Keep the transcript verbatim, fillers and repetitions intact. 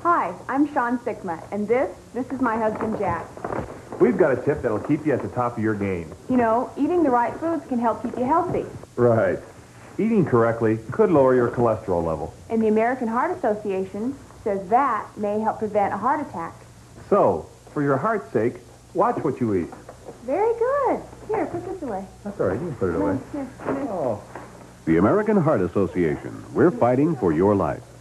Hi, I'm Jack Sikma, and this, this is my husband, Jack. We've got a tip that'll keep you at the top of your game. You know, eating the right foods can help keep you healthy. Right. Eating correctly could lower your cholesterol level. And the American Heart Association says that may help prevent a heart attack. So, for your heart's sake, watch what you eat. Very good. Here, put this away. That's all right. You can put it away. No, here, here. Oh. The American Heart Association. We're fighting for your life.